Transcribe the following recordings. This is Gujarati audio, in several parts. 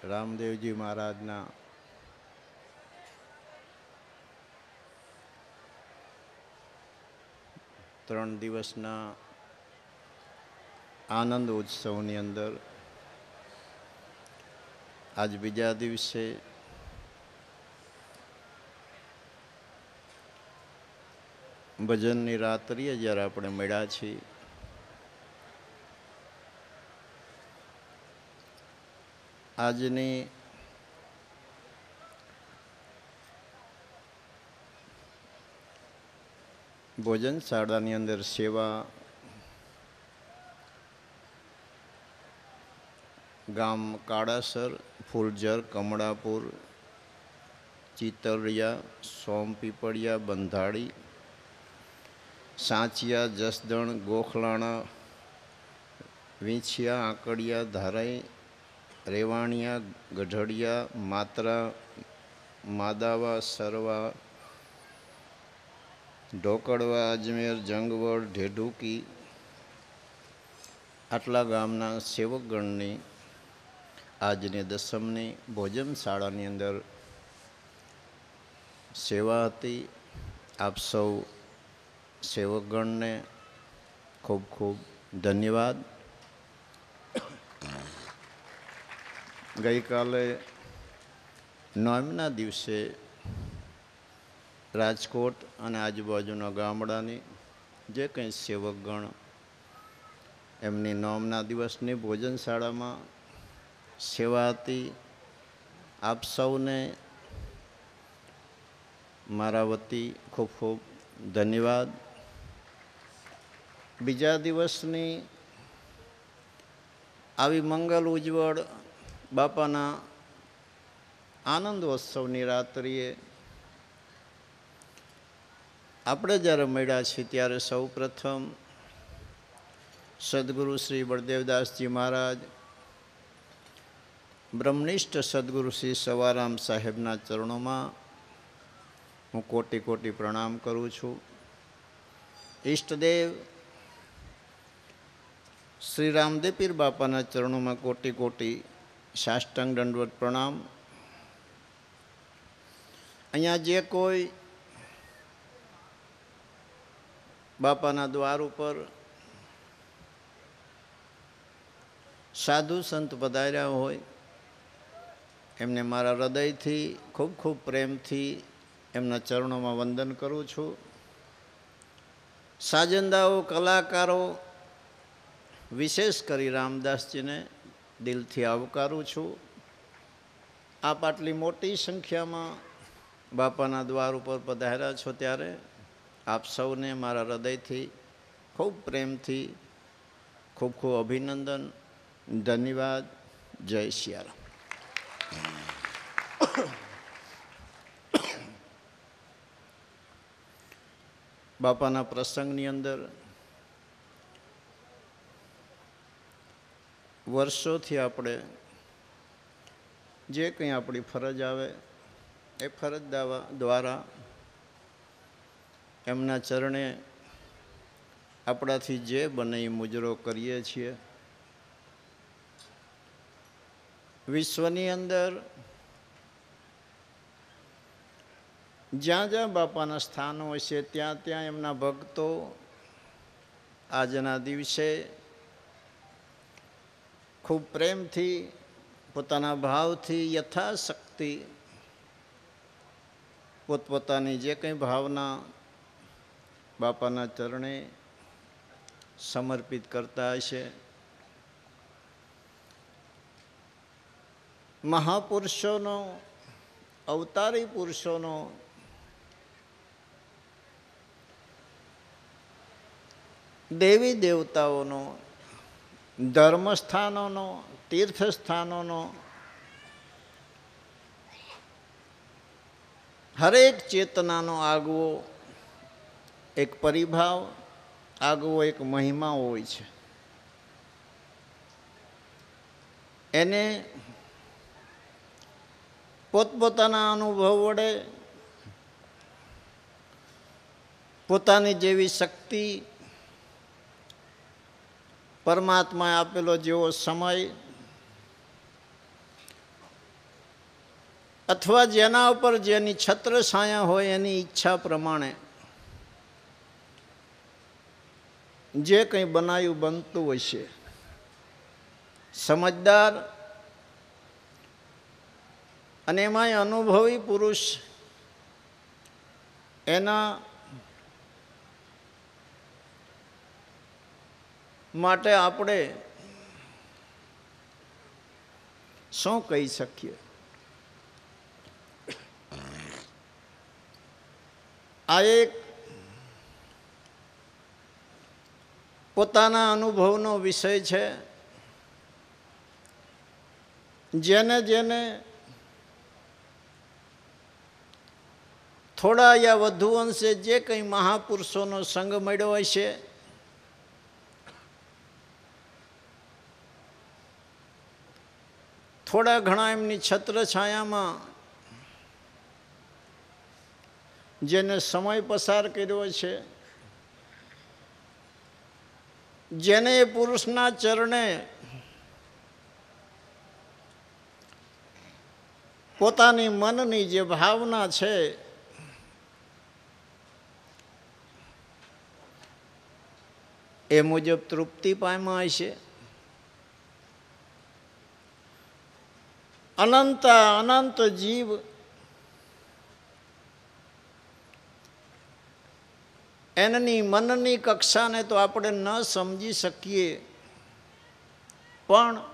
રામદેવજી મહારાજના ત્રણ દિવસના આનંદ ઉત્સવની અંદર આજ બીજા દિવસે ભજનની રાત્રિએ જ્યારે આપણે મળ્યા છીએ, આજની ભોજનશાળાની અંદર સેવા ગામ કાળાસર, ફૂલઝર, કમળાપુર, ચિતરિયા, સોમપીપળિયા, બંધાળી, સાંચિયા, જસદણ, ગોખલાણા, વીંછિયા, આંકડિયા, ધારાઈ, રેવાણિયા, ગઢડિયા, માત્રા, માદાવા, સરવા, ઢોકળવા, અજમેર, જંગવડ, ઢેઢુકી આટલા ગામના સેવકગણની આજની દસમની ભોજનશાળાની અંદર સેવા હતી. આપ સૌ સેવકગણને ખૂબ ખૂબ ધન્યવાદ. ગઈકાલે નવમીના દિવસે રાજકોટ અને આજુબાજુના ગામડાની જે કંઈ સેવકગણ એમની નવમના દિવસની ભોજનશાળામાં સેવા હતી. આપ સૌને મારા વતી ખૂબ ખૂબ ધન્યવાદ. બીજા દિવસની આવી મંગલ ઉજ્જવળ બાપાના આનંદોત્સવની રાત્રિએ આપણે જ્યારે મળ્યા છીએ ત્યારે સૌ પ્રથમ સદગુરુ શ્રી બળદેવદાસજી મહારાજ, બ્રહ્મનિષ્ઠ સદગુરુ શ્રી સવારામ સાહેબના ચરણોમાં હું કોટી કોટી પ્રણામ કરું છું. ઈષ્ટદેવ શ્રી રામદેવપીર બાપાના ચરણોમાં કોટી કોટી સાષ્ટાંગ દંડવત પ્રણામ. અહીંયા જે કોઈ બાપાના દ્વાર ઉપર સાધુ સંત પધાર્યા હોય એમને મારા હૃદયથી ખૂબ ખૂબ પ્રેમથી એમના ચરણોમાં વંદન કરું છું. સાજંદાઓ, કલાકારો, વિશેષ કરી રામદાસજીને દિલથી આવકારું છું. આપ આટલી મોટી સંખ્યામાં બાપાના દ્વાર ઉપર પધાર્યા છો ત્યારે આપ સૌને મારા હૃદયથી ખૂબ પ્રેમથી ખૂબ ખૂબ અભિનંદન, ધન્યવાદ. જય સિયારામ. બાપાના પ્રસંગની અંદર વર્ષોથી આપણે જે કંઈ આપણી ફરજ આવે એ ફરજ દ્વારા એમના ચરણે આપણાથી જે બને એ મુજરો કરીએ છીએ. વિશ્વની અંદર જ્યાં જ્યાં બાપાના સ્થાનો હશે ત્યાં ત્યાં એમના ભક્તો આજના દિવસે ખૂબ પ્રેમથી, પોતાના ભાવથી, યથાશક્તિ પોતપોતાની જે કંઈ ભાવના બાપાના ચરણે સમર્પિત કરતા હશે. મહાપુરુષોનો, અવતારી પુરુષોનો દેવી દેવતાઓનો, ધર્મસ્થાનોનો, તીર્થસ્થાનોનો હરેક ચેતનાનો આગવો એક પરિભાવ, આગવો એક મહિમા હોય છે. એને પોતપોતાના અનુભવ વડે પોતાની જેવી શક્તિ, પરમાત્માએ આપેલો જેવો સમય અથવા જેના ઉપર જેની છત્ર છાયા હોય એની ઈચ્છા પ્રમાણે જે કંઈ બનાવ્યું બનતું હોય છે. સમજદાર અને એમાંય અનુભવી પુરુષ એના માટે આપણે શું કહી શકીએ? આ એક પોતાના અનુભવનો વિષય છે. જેને જેને થોડા યા વધુ અંશે જે કંઈ મહાપુરુષોનો સંગ મળ્યો હોય છે, થોડા ઘણા એમની છત્ર છાયામાં જેને સમય પસાર કર્યો છે, જેને એ પુરુષના ચરણે પોતાની મનની જે ભાવના છે એ મુજબ તૃપ્તિ પામ્યા હશે. અનંત અનંત જીવ એની મનની કક્ષાને તો આપણે ન સમજી શકીએ, પણ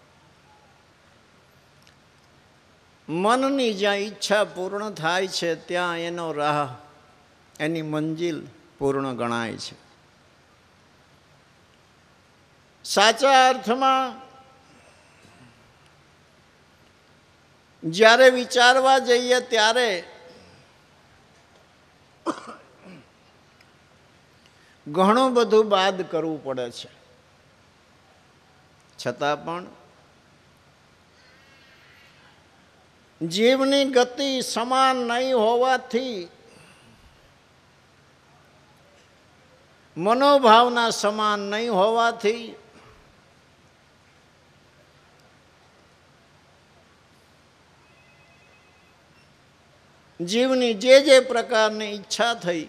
મનની જ્યાં ઈચ્છા પૂર્ણ થાય છે ત્યાં એનો રાહ, એની મંજિલ પૂર્ણ ગણાય છે. સાચા અર્થમાં જ્યારે વિચારવા જઈએ ત્યારે ઘણું બધું બાદ કરવું પડે છે. છતાં પણ જીવની ગતિ સમાન નહીં હોવાથી, મનોભાવના સમાન નહીં હોવાથી જીવની જે પ્રકારની ઈચ્છા થઈ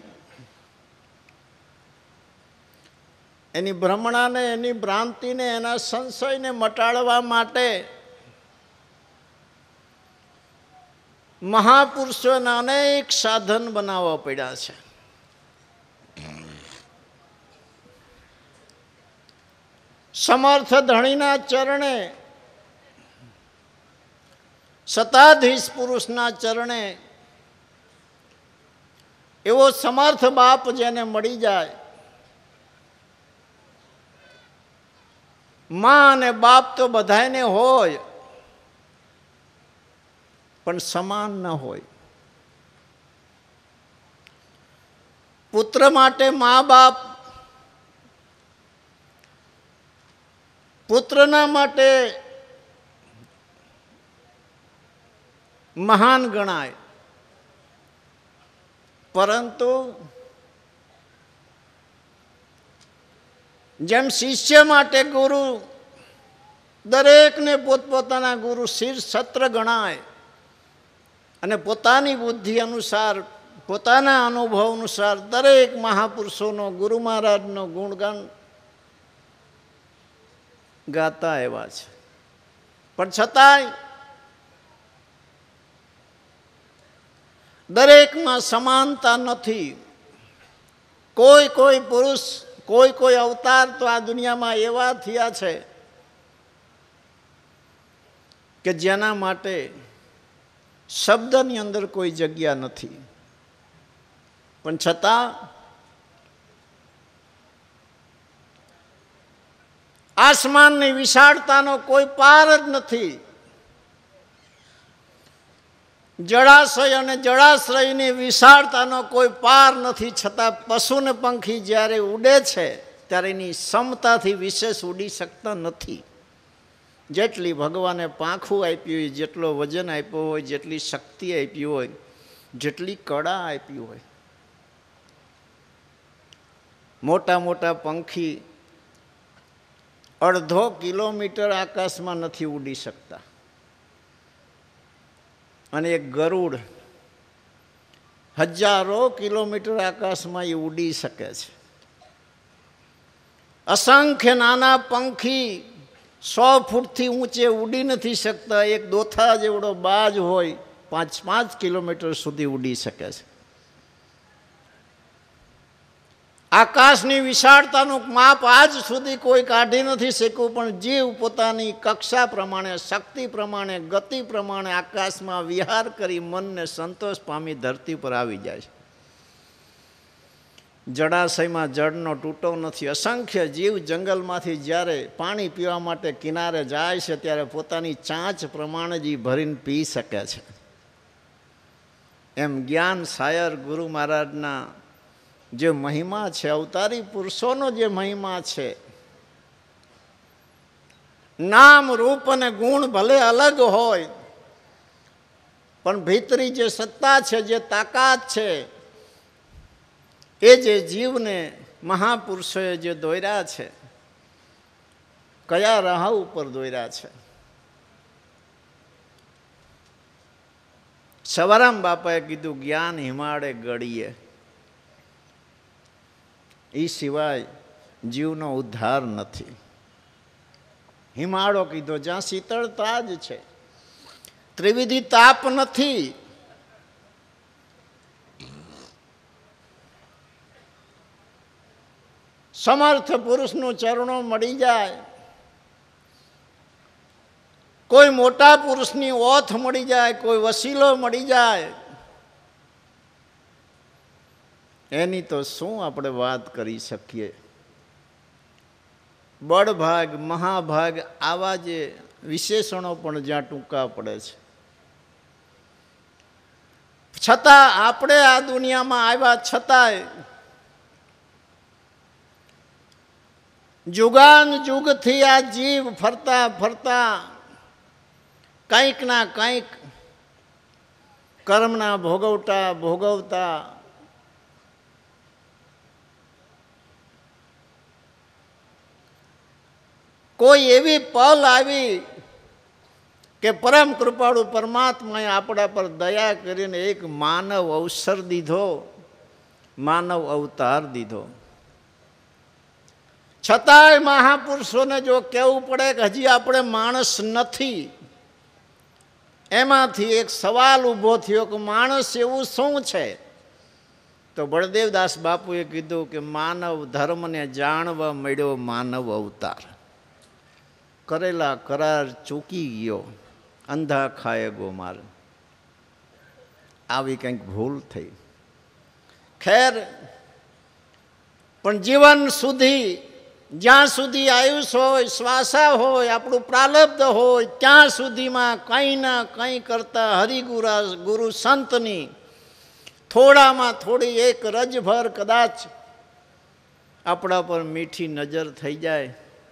એની ભ્રમણાને, એની ભ્રાંતિને, એના સંશયને મટાડવા માટે મહાપુરુષોના અનેક સાધન બનાવવા પડ્યા છે. સમર્થ ધણીના ચરણે, સત્તાધીશ પુરુષના ચરણે એવો સમર્થ બાપ જેને મળી જાય, માં અને બાપ તો બધાને હોય પણ સમાન ન હોય. પુત્ર માટે મા બાપ પુત્રના માટે મહાન ગણાય, પરંતુ જેમ શિષ્ય માટે ગુરુ, દરેકને પોતપોતાના ગુરુ શીર્ષ છત્ર ગણાય અને પોતાની બુદ્ધિ અનુસાર, પોતાના અનુભવ અનુસાર દરેક મહાપુરુષોનો, ગુરુ મહારાજનો ગુણગાન ગાતા એવા છે. પણ છતાંય દરેકમાં સમાનતા નથી. કોઈ કોઈ પુરુષ, કોઈ કોઈ અવતાર તો આ દુનિયામાં એવા થયા છે કે જેના માટે શબ્દની અંદર કોઈ જગ્યા નથી. પણ છતાં આસમાનની વિશાળતાનો કોઈ પાર જ નથી. જળાશય અને જળાશ્રયની વિશાળતાનો કોઈ પાર નથી. છતાં પશુ ને પંખી જ્યારે ઉડે છે ત્યારે એની ક્ષમતાથી વિશેષ ઉડી શકતા નથી. જેટલી ભગવાને પાંખું આપ્યું હોય, જેટલો વજન આપ્યો હોય, જેટલી શક્તિ આપી હોય, જેટલી કળા આપી હોય, મોટા મોટા પંખી અડધો કિલોમીટર આકાશમાં નથી ઉડી શકતા. અને એક ગરુડ હજારો કિલોમીટર આકાશમાં એ ઉડી શકે છે. અસંખ્ય નાના પંખી 100 ફૂટથી ઊંચે ઉડી નથી શકતા. એક દોથા જેવડો બાજ હોય 5 કિલોમીટર સુધી ઉડી શકે છે. આકાશની વિશાળતાનું માપ આજ સુધી કોઈ કાઢી નથી શક્યું, પણ જીવ પોતાની કક્ષા પ્રમાણે, શક્તિ પ્રમાણે, ગતિ પ્રમાણે આકાશમાં વિહાર કરી મનને સંતોષ પામી ધરતી પર આવી જાય છે. જળાશયમાં જળનો તૂટો નથી. અસંખ્ય જીવ જંગલમાંથી જ્યારે પાણી પીવા માટે કિનારે જાય છે ત્યારે પોતાની ચાંચ પ્રમાણે જ ભરીને પી શકે છે. એમ જ્ઞાન સાયર ગુરુ મહારાજના જે મહિમા છે, અવતારી પુરુષોનો જે મહિમા છે, નામ રૂપ અને ગુણ ભલે અલગ હોય, પણ ભીતરી જે સત્તા છે, જે તાકાત છે, એ જે જીવને મહાપુરુષોએ જે દોર્યા છે, કયા રાહ ઉપર દોર્યા છે. સવારામ બાપાએ કીધું જ્ઞાન હિમાળે ગળીએ, એ સિવાય જીવનો ઉદ્ધાર નથી. હિમાળો કીધો જ્યાં શીતળતા જ છે, ત્રિવિધિ તાપ નથી. સમર્થ પુરુષનું ચરણો મળી જાય, કોઈ મોટા પુરુષની ઓથ મળી જાય, કોઈ વસીલો મળી જાય, એની તો શું આપણે વાત કરી શકીએ. બળભાગ, મહાભાગ, આવા જે વિશેષણો પણ જ્યાં ટૂંકા પડે છે. છતાં આપણે આ દુનિયામાં આવ્યા છતાંય જુગાન જુગથી આ જીવ ફરતા ફરતા કંઈક ના કંઈક કર્મના ભોગવતા કોઈ એવી પલ આવી કે પરમ કૃપાળુ પરમાત્માએ આપણા પર દયા કરીને એક માનવ અવસર દીધો, માનવ અવતાર દીધો. છતાંય મહાપુરુષોને જો કહેવું પડે કે હજી આપણે માણસ નથી, એમાંથી એક સવાલ ઊભો થયો કે માણસ એવું શું છે? તો બળદેવદાસ બાપુએ કીધું કે માનવ ધર્મને જાણવા મળ્યો માનવ અવતાર. કરેલા કરાર ચૂકી ગયો, અંધા ખાય ગોમાર. આવી કંઈક ભૂલ થઈ. ખેર, પણ જીવન સુધી, જ્યાં સુધી આયુષ હોય, શ્વાસા હોય, આપણું પ્રાલબ્ધ હોય, ત્યાં સુધીમાં કંઈ ના કંઈ કરતા હરિગુરા ગુરુ સંતની થોડામાં થોડી એક રજભર કદાચ આપણા પર મીઠી નજર થઈ જાય,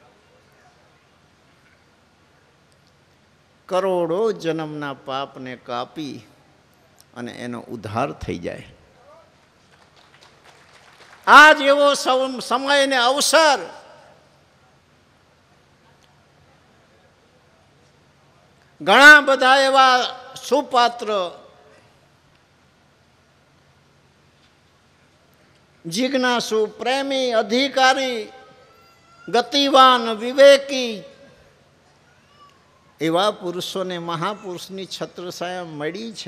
કરોડો જન્મના પાપને કાપી અને એનો ઉદ્ધાર થઈ જાય. આ જેવો સમય ને અવસર ઘણા બધા એવા સુપાત્ર, જિજ્ઞાસુ, પ્રેમી, અધિકારી, ગતિવાન, વિવેકી એવા પુરુષોને મહાપુરુષની છત્રછાયા મળી છે.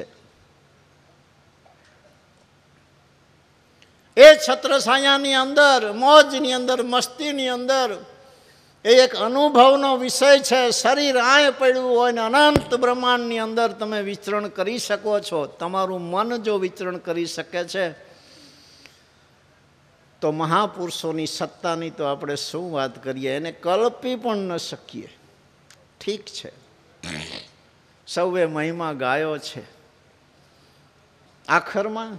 એ છત્રછાયાની અંદર, મોજની અંદર, મસ્તીની અંદર એક અનુભવનો વિષય છે. શરીર આય પડ્યું હોય ને અનંત બ્રહ્માંડની અંદર તમે વિચરણ કરી શકો છો. તમારું મન જો વિચરણ કરી શકે છે તો મહાપુરુષોની સત્તાની તો આપણે શું વાત કરીએ, એને કલ્પી પણ ન શકીએ. ઠીક છે, સૌએ મહિમા ગાયો છે. આખરમાં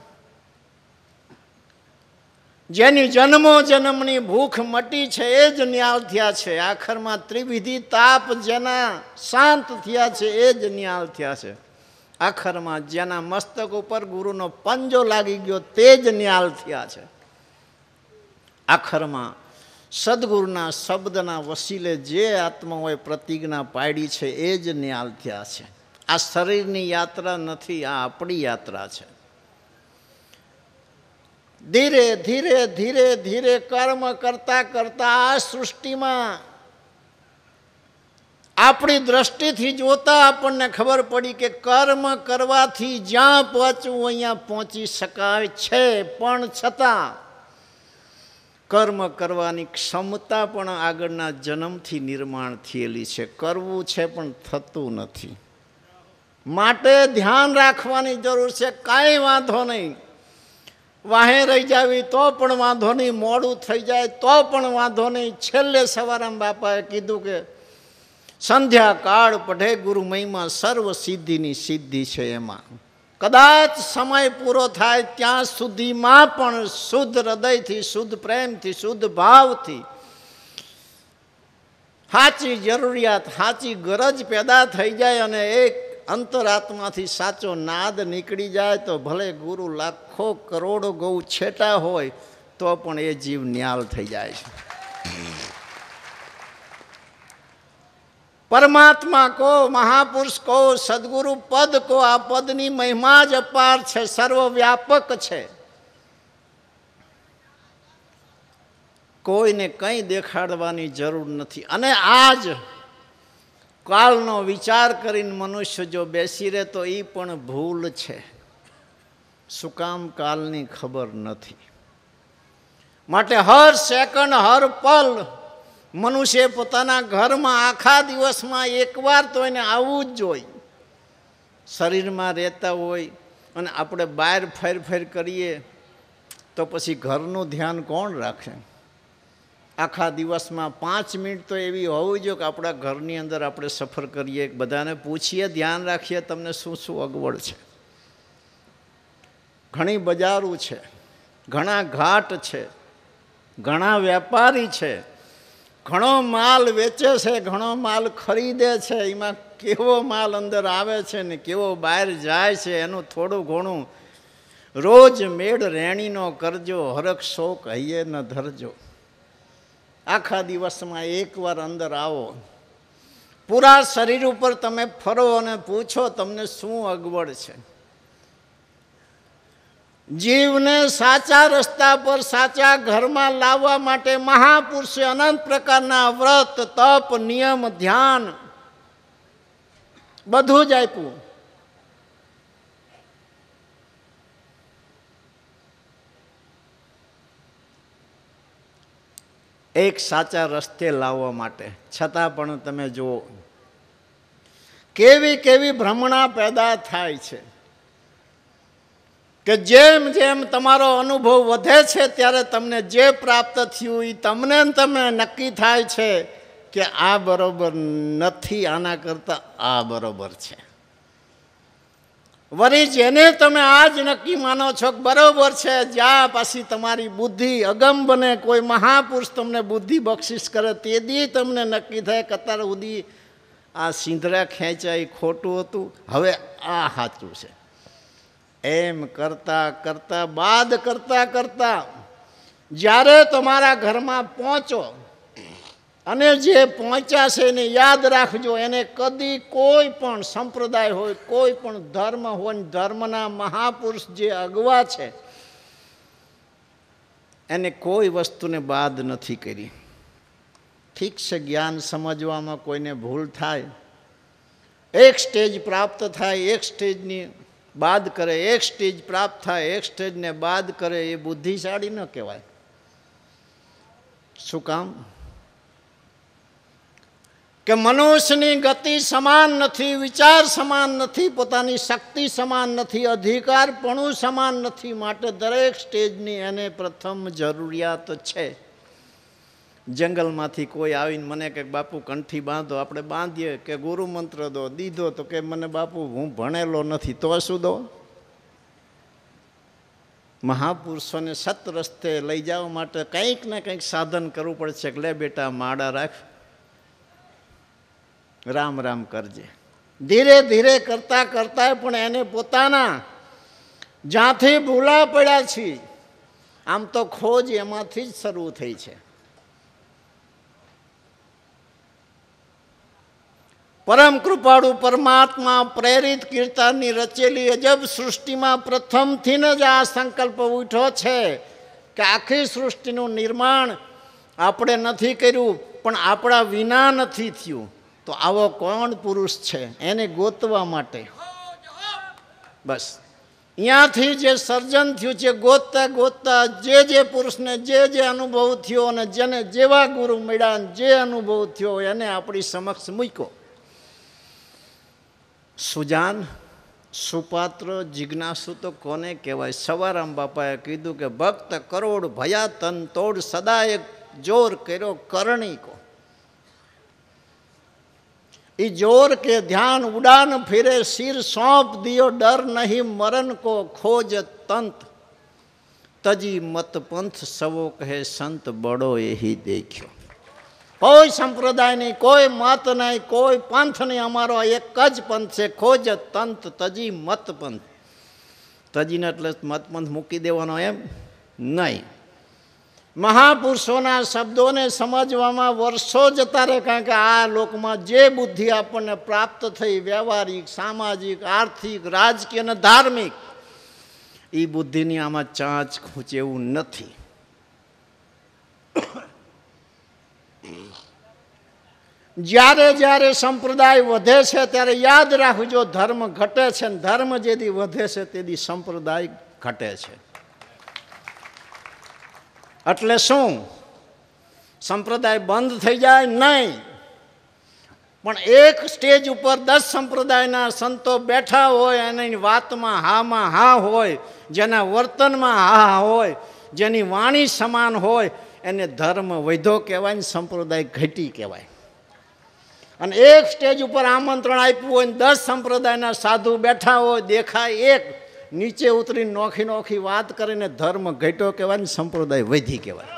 જેની જન્મો જન્મની ભૂખ મટી છે એ જ ન્યાલ થયા છે. આખરમાં ત્રિવિધિ તાપ જેના શાંત થયા છે એ જ ન્યાલ થયા છે. આખરમાં જેના મસ્તક ઉપર ગુરુનો પંજો લાગી ગયો તે જ ન્યાલ થયા છે. આખરમાં સદગુરુના શબ્દના વસીલે જે આત્માઓએ પ્રતિજ્ઞા પાડી છે એ જ ન્યાલ થયા છે. આ શરીરની યાત્રા નથી, આ આપણી યાત્રા છે. ધીરે ધીરે ધીરે ધીરે કર્મ કરતા કરતા આ સૃષ્ટિમાં આપણી દ્રષ્ટિથી જોતા આપણને ખબર પડી કે કર્મ કરવાથી જ્યાં પહોંચવું અહીંયા પહોંચી શકાય છે, પણ છતાં કર્મ કરવાની ક્ષમતા પણ આગળના જન્મથી નિર્માણ થયેલી છે. કરવું છે પણ થતું નથી. માટે ધ્યાન રાખવાની જરૂર છે. કાંઈ વાંધો નહીં, વાહે રહી જાવી તો પણ વાંધો નહીં, મોડું થઈ જાય તો પણ વાંધો નહીં. છેલ્લે સવારામ બાપાએ કીધું કે સંધ્યા કાળ પઢે ગુરુ મહિમા સર્વ સિદ્ધિની સિદ્ધિ છે. એમાં કદાચ સમય પૂરો થાય ત્યાં સુધીમાં પણ શુદ્ધ હૃદયથી, શુદ્ધ પ્રેમથી, શુદ્ધ ભાવથી સાચી જરૂરિયાત, સાચી ગરજ પેદા થઈ જાય અને એક અંતરાત્માથી સાચો નાદ નીકળી જાય તો ભલે ગુરુ લાખો કરોડો ગૌ છેટા હોય તો પણ એ જીવ ન્યાલ થઈ જાય છે. પરમાત્મા કો, મહાપુરુષ કો, સદગુરુ પદ કો, આ પદની મહિમા જ અપાર છે, સર્વવ્યાપક છે. કોઈને કંઈ દેખાડવાની જરૂર નથી. અને આજ કાલનો વિચાર કરીને મનુષ્ય જો બેસી રહે તો એ પણ ભૂલ છે. શું કામ? કાલની ખબર નથી. માટે હર સેકન્ડ, હર પલ મનુષ્ય પોતાના ઘરમાં આખા દિવસમાં એકવાર તો એને આવવું જ જોઈએ. શરીરમાં રહેતા હોય અને આપણે બહાર ફેર કરીએ તો પછી ઘરનું ધ્યાન કોણ રાખે? આખા દિવસમાં 5 મિનિટ તો એવી હોવી જોઈએ કે આપણા ઘરની અંદર આપણે સફર કરીએ, બધાને પૂછીએ, ધ્યાન રાખીએ તમને શું શું અગવડ છે. ઘણી બજારો છે, ઘણા ઘાટ છે, ઘણા વેપારી છે, ઘણો માલ વેચે છે, ઘણો માલ ખરીદે છે. એમાં કેવો માલ અંદર આવે છે ને કેવો બહાર જાય છે એનું થોડું ઘણું રોજ મેળ રેણીનો કરજો, હરખ શોક હૈયે ન ધરજો. આખા દિવસમાં એકવાર અંદર આવો, પૂરા શરીર ઉપર તમે ફરો અને પૂછો તમને શું અગવડ છે. જીવને સાચા રસ્તા પર, સાચા ઘરમાં લાવવા માટે મહાપુરુષે અનંત પ્રકારના વ્રત, તપ, નિયમ, ધ્યાન બધું જ આપ્યું. એક સાચા રસ્તે લાવવા માટે. છતાં પણ તમે જુઓ કેવી કેવી ભ્રમણા પેદા થાય છે કે જેમ જેમ તમારો અનુભવ વધે છે ત્યારે તમને જે પ્રાપ્ત થયું એ તમને નક્કી થાય છે કે આ બરોબર નથી, આના કરતાં આ બરોબર છે. વળી જેને તમે આજ નક્કી માનો છો કે બરોબર છે, જ્યાં પાછી તમારી બુદ્ધિ અગમ બને, કોઈ મહાપુરુષ તમને બુદ્ધિ બક્ષિસ કરે તે દી તમને નક્કી થાય કે અત્યારે સુધી આ સિંધરા ખેંચાય ખોટું હતું, હવે આ સાચું છે. એમ કરતા કરતા બાદ કરતા જ્યારે તમારા ઘરમાં પહોંચો અને જે પહોંચ્યા છે એને યાદ રાખજો. એને કદી કોઈ પણ સંપ્રદાય હોય, કોઈ પણ ધર્મ હોય, ધર્મના મહાપુરુષ જે અગવા છે એને કોઈ વસ્તુને બાદ નથી કરી. ઠીક છે, જ્ઞાન સમજવામાં કોઈને ભૂલ થાય, એક સ્ટેજ પ્રાપ્ત થાય, એક સ્ટેજની બાદ કરે, એક સ્ટેજ પ્રાપ્ત થાય, એક સ્ટેજને બાદ કરે, એ બુદ્ધિશાળી ન કહેવાય. શું કામ? કે મનુષ્યની ગતિ સમાન નથી, વિચાર સમાન નથી, પોતાની શક્તિ સમાન નથી, અધિકારપણું સમાન નથી. માટે દરેક સ્ટેજની એને પ્રથમ જરૂરિયાત છે. જંગલમાંથી કોઈ આવીને મને કે બાપુ કંઠી બાંધો, આપણે બાંધીએ, કે ગુરુ મંત્ર દો, દીધો તો કે મને બાપુ હું ભણેલો નથી, તો શું દો? મહાપુરુષોને સત રસ્તે લઈ જવા માટે કંઈક ને કંઈક સાધન કરવું પડશે. કે લે બેટા માળા રાખ, રામ રામ કરજે. ધીરે ધીરે કરતા કરતા પણ એને પોતાના જ્યાંથી ભૂલા પડ્યા છે, આમ તો ખોજ એમાંથી જ શરૂ થઈ છે. પરમ કૃપાળુ પરમાત્મા પ્રેરિત કીર્તનની રચેલી અજબ સૃષ્ટિમાં પ્રથમથી જ આ સંકલ્પ ઉઠ્યો છે કે આખી સૃષ્ટિનું નિર્માણ આપણે નથી કર્યું, પણ આપણા વિના નથી થયું. તો આવો કોણ પુરુષ છે એને ગોતવા માટે બસ અહીંયાથી જે સર્જન થયું છે, ગોતતા ગોતતા જે પુરુષને જે અનુભવ થયો અને જેને જેવા ગુરુ મળ્યા જે અનુભવ થયો એને આપણી સમક્ષ મૂક્યો. સુજાન, સુપાત્ર, જિજ્ઞાસુ તો કોને કહેવાય? સવારામ બાપાએ કીધું કે ભક્ત કરોડ ભયા તન તોડ સદા એક જોર કર્યો કરણી કો. એ જોર કે ધ્યાન ઉડાન ફિરે સિર સોંપ દિયો ડર નહીં મરણ કો ખોજ તંત તજી મત પંથ સવો કહે સંત બડો એહી દેખ્યો. કોઈ સંપ્રદાય નહીં, કોઈ મત નહીં, કોઈ પંથ નહીં, અમારો એક જ પંથ છે, ખોજ તંત તજી મત પંથ. તજીને એટલે મત પંથ મૂકી દેવાનો એમ નહીં. મહાપુરુષોના શબ્દોને સમજવામાં વર્ષો જતા રહે, કારણ કે આ લોકમાં જે બુદ્ધિ આપણને પ્રાપ્ત થઈ, વ્યવહારિક, સામાજિક, આર્થિક, રાજકીય અને ધાર્મિક, એ બુદ્ધિની આમાં ચાંચ ખૂંચે એવું નથી. જ્યારે સંપ્રદાય વધે છે ત્યારે યાદ રાખજો ધર્મ ઘટે છે, ને ધર્મ જેથી વધે છે તેથી સંપ્રદાય ઘટે છે. એટલે શું સંપ્રદાય બંધ થઈ જાય? નહીં, પણ એક સ્ટેજ ઉપર 10 સંપ્રદાયના સંતો બેઠા હોય, એની વાતમાં હામાં હા હોય, જેના વર્તનમાં હા હોય, જેની વાણી સમાન હોય, એને ધર્મ વધ્યો કહેવાય ને સંપ્રદાય ઘટી કહેવાય. અને એક સ્ટેજ ઉપર આમંત્રણ આપ્યું હોય ને 10 સંપ્રદાયના સાધુ બેઠા હોય, દેખાય એક, નીચે ઉતરી નોખી વાત કરીને ધર્મ ઘટ્યો કહેવાય ને સંપ્રદાય વધી કહેવાય.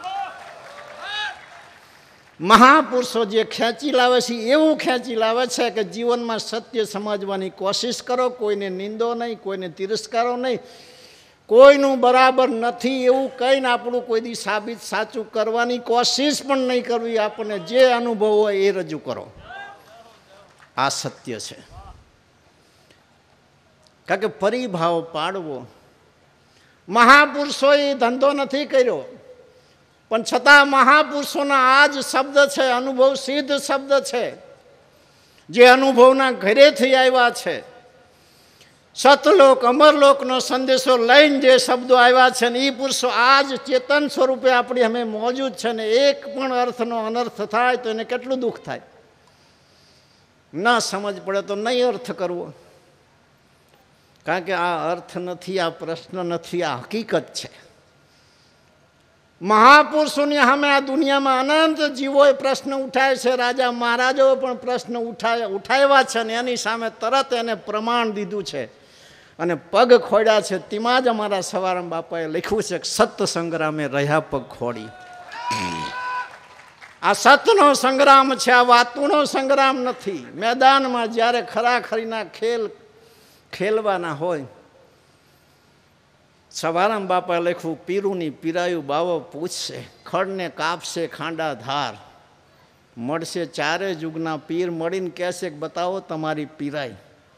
મહાપુરુષો જે ખેંચી લાવે છે એવું ખેંચી લાવે છે કે જીવનમાં સત્ય સમજવાની કોશિશ કરો, કોઈને નિંદો નહીં, કોઈને તિરસ્કારો નહીં, કોઈનું બરાબર નથી એવું કહીને આપણું કોઈ દી સાબિત સાચું કરવાની કોશિશ પણ નહીં કરવી. આપણને જે અનુભવ હોય એ રજૂ કરો. આ સત્ય છે. કારણ કે પરિભાવ પાડવો, મહાપુરુષોએ ધંધો નથી કર્યો, પણ છતાં મહાપુરુષોના આ જ શબ્દ છે, અનુભવ સિદ્ધ શબ્દ છે, જે અનુભવના ઘરેથી આવ્યા છે. સતલોક અમરલોકનો સંદેશો લઈને જે શબ્દો આવ્યા છે ને એ પુરુષો આ જ ચેતન સ્વરૂપે આપણી અમે મોજૂદ છે. ને એક પણ અર્થનો અનર્થ થાય તો એને કેટલું દુઃખ થાય. ન સમજ પડે તો નહીં અર્થ કરવો, કારણ કે આ અર્થ નથી, આ પ્રશ્ન નથી, આ હકીકત છે. મહાપુરુષોની સામે આ દુનિયામાં અનંત જીવોએ પ્રશ્ન ઉઠાય છે, રાજા મહારાજાઓ પણ પ્રશ્ન ઉઠાવ્યા છે ને એની સામે તરત એને પ્રમાણ દીધું છે અને પગ ખોડ્યા છે. તેમાં જ અમારા સવારામ બાપાએ લખ્યું છે કે સત સંગ્રામે રહ્યા પગ ખોડી. આ સતનો સંગ્રામ છે, આ વાતુનો સંગ્રામ નથી. મેદાનમાં જ્યારે ખરાખરીના ખેલવાના હોય, સવારામ બાપા લખ્યું પીરુની પીરાયું બાવો પૂછશે, ખડને કાપશે ખાંડા ધાર, મળશે ચારે જુગના પીર મળીને કહેશે કે બતાવો તમારી પીરાઈ.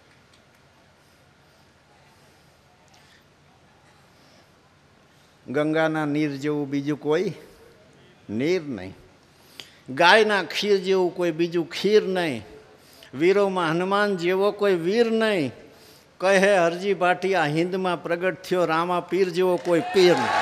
ગંગાના નીર જેવું બીજું કોઈ નીર નહીં, ગાયના ખીર જેવું કોઈ બીજું ખીર નહીં, વીરોમાં હનુમાન જેવો કોઈ વીર નહીં, કહે હરજી ભાટિયા હિન્દમાં પ્રગટ થયો રામા પીર જેવો કોઈ પીર નહીં.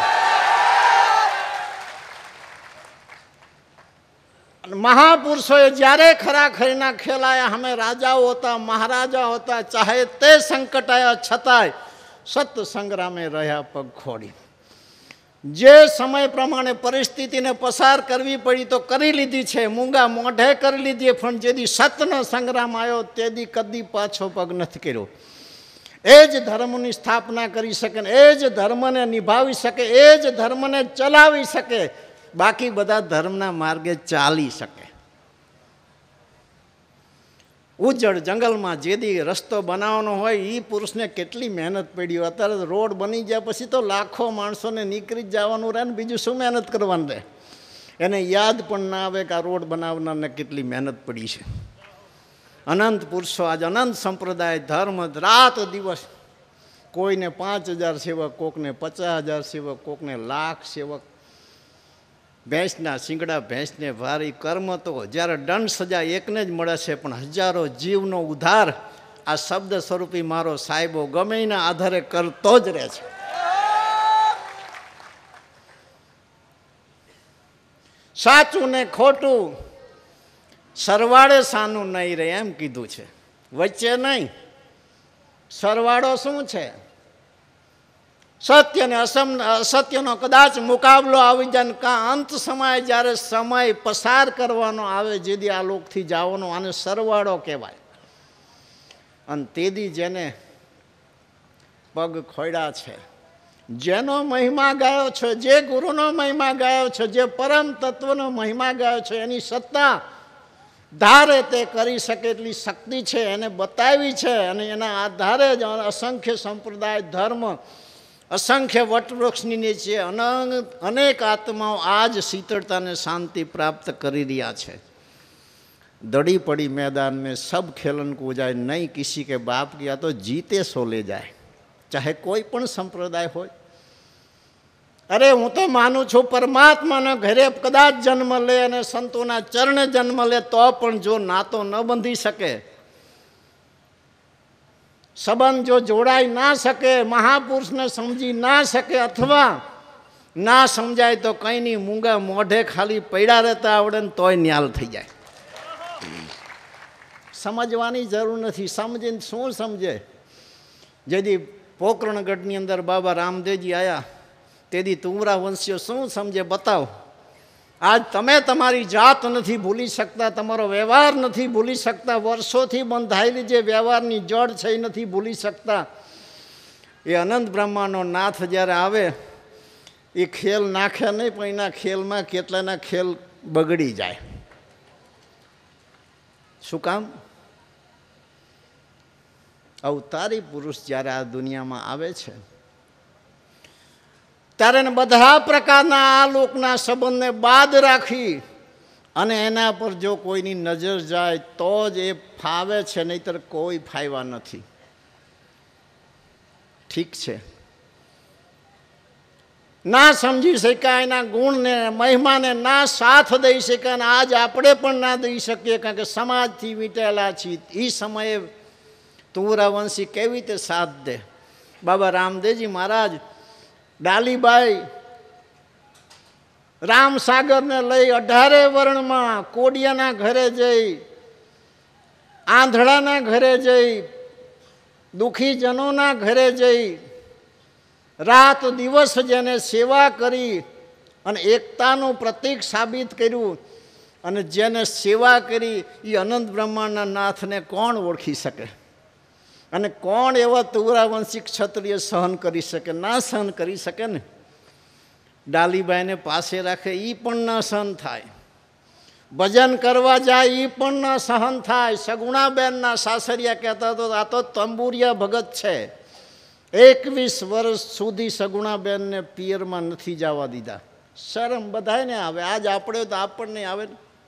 મહાપુરુષોએ જ્યારે ખરાખરીના ખેલાયા, અમે રાજાઓ હતા, મહારાજા હતા, ચાહે તે સંકટ આવ્યા છતાંય સત સંગ્રામે રહ્યા પગ ખોડી. જે સમય પ્રમાણે પરિસ્થિતિને પસાર કરવી પડી તો કરી લીધી છે, મૂંગા મોઢે કરી લીધી, પણ જેથી સતનો સંગ્રામ આવ્યો તેથી કદી પાછો પગ નથી કર્યો. એ જ ધર્મની સ્થાપના કરી શકે, એ જ ધર્મને નિભાવી શકે, એ જ ધર્મને ચલાવી શકે, બાકી બધા ધર્મના માર્ગે ચાલી શકે. ઉજ્જડ જંગલમાં જેદી રસ્તો બનાવવાનો હોય એ પુરુષને કેટલી મહેનત પડી. અત્યારે રોડ બની ગયા પછી તો લાખો માણસોને નીકળી જ જવાનું રહે ને, બીજું શું મહેનત કરવાનું રહે. એને યાદ પણ ના આવે કે આ રોડ બનાવનારને કેટલી મહેનત પડી છે. અનંત પુરુષો આજ અનંત સંપ્રદાય ધર્મ રાત દિવસ, કોઈને 5000 સેવક, કોકને 50,000 સેવક, કોકને 1,00,000 સેવક, ભેંસના શિંગડા ભેંસને ભારી કર્મ તો જ્યારે દંડ સજા એકને જ મળે છે, પણ હજારો જીવનો ઉદ્ધાર આ શબ્દ સ્વરૂપી મારો સાહેબો ગમે એના આધારે કરતો જ રહે છે. સાચું ને ખોટું સરવાળે સાનું નહીં રહે એમ કીધું છે, વચ્ચે નહીં. સરવાળો શું છે? સત્ય ને અસત્યનો કદાચ મુકાબલો આવી જાય ને કાં અંત સમય જ્યારે સમય પસાર કરવાનો આવે, જેથી આ લોકથી જવાનો, આને સરવાળો કહેવાય. અને તેદી જેને પગ ખોડ્યા છે, જેનો મહિમા ગાયો છે, જે ગુરુનો મહિમા ગાયો છે, જે પરમ તત્વનો મહિમા ગાયો છે, એની સત્તા ધારે તે કરી શકે એટલી શક્તિ છે, એને બતાવી છે. અને એના આધારે જ અસંખ્ય સંપ્રદાય ધર્મ, અસંખ્ય વટવૃક્ષની નીચે અનેક આત્માઓ આજ શીતળતાને શાંતિ પ્રાપ્ત કરી રહ્યા છે. दड़ी पड़ी मैदान में सब खेलन को जाए, नहीं किसी के बाप किया तो जीते सो ले जाए, चाहे कोई पण संप्रदाय हो. अरे हूँ तो मानु छू परमात्मा घरे कदाच जन्म ले अने संतोना चरण जन्म ले तो पण जो नातो न बंधी सके, संबंध जो जोड़ाई ना सके, महापुरुष ने समझी ना सके, अथवा ना समझाय तो कई नहीं, मूंगा मोढ़े खाली पड़ा रहता आवड़े तोय न्याल थी जाए. समझवानी जरूर नहीं, समझे शू समझे. जदी पोकरणगढ़नी अंदर बाबा रामदेवजी आया तेदी तुमरा वंशीओ शू समझे बताओ. आज तमे तमारी जात नहीं भूली सकता, तमारो व्यवहार नहीं भूली सकता, वर्षोथी बंधायेली जे व्यवहारनी जड़ छे नहीं भूली सकता. ये अनंत ब्रह्मांडनो नाथ ज्यारे आवे ए खेल नाखे नहीं, पण एना खेलमां केटलाना खेल बगड़ी जाए. शू काम? अवतारी पुरुष ज्यारे आ दुनिया में आवे छे त्यारे बधा प्रकारना आ लोकना संबंधने बाद राखी अने एना पर जो कोईनी नजर जाए तो ज ए फावे छे, नहींतर कोई फायवा नथी. ठीक छे, ना समझी शक्या एना गुण ने महिमा ने ना साथ दई शक्या, आज आपणे पण ना दई शकीए कारण के समाजथी वीटेला छीए. ई समये तुरावंशी केवी रीते साथ दे? बाबा रामदेवजी महाराज डालीबाई रामसागर ने लई 18 वर्ण में कोडियाना घरे जई, आंधळाना घरे जई, दुखी जनोना घरे जई, रात दिवस जेने सेवा करी अने एकतानुं प्रतीक साबित कर्युं. अने जेने सेवा करी ई अनंत ब्रह्मांडना नाथने कोण ओळखी सके? अने कोण एवा तुरावंशी क्षत्रिय सहन करी सके? ना सहन करी सके ने. डालीबाई ने पासे राखे ई पण न सहन थाय, भजन करवा जाए ई पण न सहन थाय. सगुणाबेन ना सासरिया कहता तो आ तो तंबुरिया भगत छे. 21 वर्ष सुधी सगुणाबेन ने पियर में नहीं जावा दीधा. शरम बधाय ने आवे, आज आपणे तो आपणे आवे.